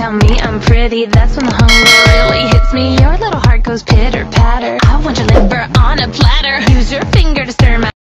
tell me I'm pretty, that's when the hunger really hits me. Your little heart goes pitter patter. I want your liver on a platter. Use your finger